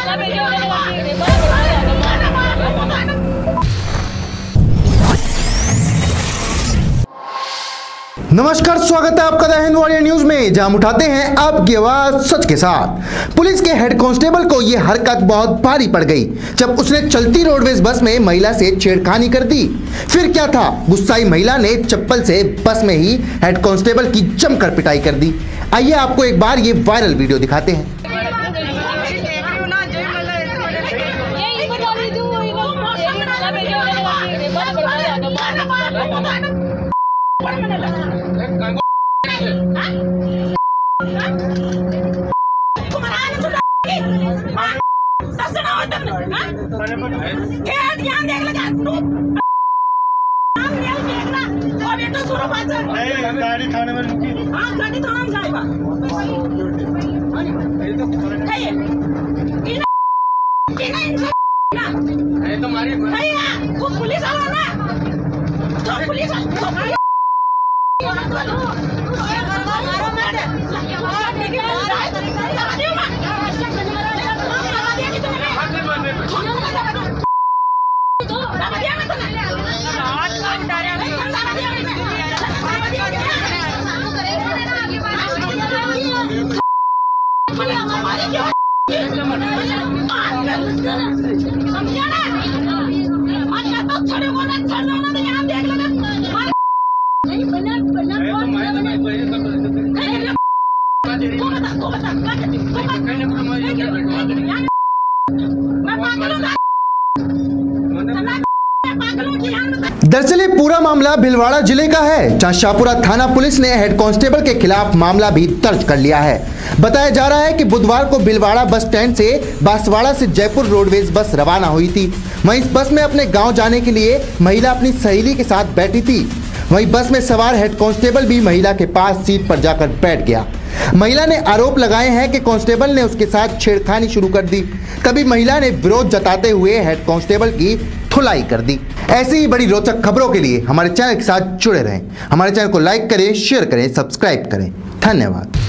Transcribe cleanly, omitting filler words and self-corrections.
नमस्कार, स्वागत है आपका द हिंद वॉरियर न्यूज में, जहां हम उठाते हैं आपकी आवाज सच के साथ। पुलिस के हेड कांस्टेबल को यह हरकत बहुत भारी पड़ गई जब उसने चलती रोडवेज बस में महिला से छेड़खानी कर दी। फिर क्या था, गुस्साई महिला ने चप्पल से बस में ही हेड कांस्टेबल की जमकर पिटाई कर दी। आइए आपको एक बार ये वायरल वीडियो दिखाते हैं। गाड़ी थाने में रुकी। हाँ, गाड़ी थाने में जाएगा। तो मारी वो पुलिस वाला ना, तो पुलिस दरअसल पूरा मामला भिलवाड़ा जिले का है, जहां शाहपुरा थाना पुलिस ने हेड कांस्टेबल के खिलाफ मामला भी दर्ज कर लिया है। बताया जा रहा है कि बुधवार को भिलवाड़ा बस स्टैंड से बांसवाड़ा से जयपुर रोडवेज बस रवाना हुई थी। वहीं इस बस में अपने गांव जाने के लिए महिला अपनी सहेली के साथ बैठी थी। वहीं बस में सवार हेड कांस्टेबल भी महिला के पास सीट पर जाकर बैठ गया। महिला ने आरोप लगाए हैं कि कांस्टेबल ने उसके साथ छेड़खानी शुरू कर दी। तभी महिला ने विरोध जताते हुए हेड कांस्टेबल की धुलाई कर दी। ऐसी ही बड़ी रोचक खबरों के लिए हमारे चैनल के साथ जुड़े रहें। हमारे चैनल को लाइक करें, शेयर करें, सब्सक्राइब करें। धन्यवाद।